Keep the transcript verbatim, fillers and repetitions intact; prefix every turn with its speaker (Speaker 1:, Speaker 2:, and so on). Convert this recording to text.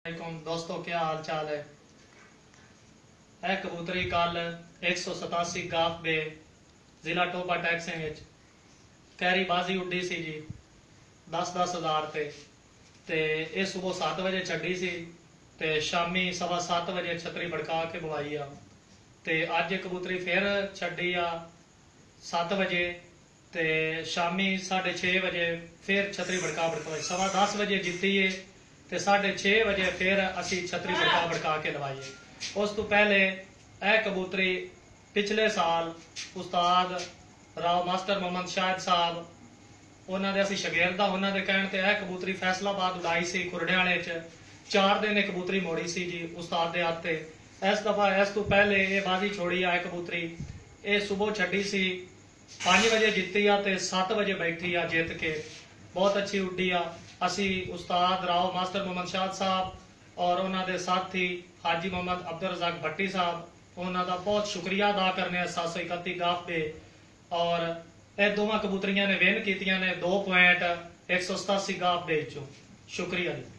Speaker 1: दोस्तों क्या हाल चाल है। यह कबूतरी कल एक सौ सतासी गाफ बे जिला टोपा टैक्स कैरी बाजी उड्डी सी जी दस दस हजार ते ते ये सुबह सत्त बजे छड्डी सी ते शामी सवा सत्त बजे छतरी भड़का के बवाई आ ते अज कबूतरी फिर छड्डी आ सत्त बजे ते शामी साढ़े छे बजे फिर छतरी भड़का भड़काई सवा दस बजे जीती है ते साढ़े छे बजे फिर असी छतरी भड़का भड़का के लवाई। उस तो पहले यह कबूतरी पिछले साल उस्ताद राव मास्टर मोहम्मद शाहिद साहब उन्होंने असी शगिरद उन्होंने कहने ते यह कबूतरी फैसलाबाद उड़ाई सी खुरड़ियाले च चार दिन कबूतरी मोड़ी सी जी उस्ताद के हत्थे। इस दफा इस तो पहले ये बाजी छोड़ी आ कबूतरी ये सुबह छड्डी सी पाँच बजे जीती आ ते सत्त बजे बैठी आ जित के बहुत अच्छी उड्डी आ। असी उस्ताद राव मास्टर मोहम्मद शाहिद साहब और उन्होंने साथी हाजी मोहम्मद अब्दुल रज़ाक भट्टी साहब उन्होंने बहुत शुक्रिया अदा करने सात सौ इकती गाफ पे और यह दोवें कबूतरियां ने विन कीतियां ने दो पॉइंट एक सौ सतासी गाफ दे चो। शुक्रिया जी।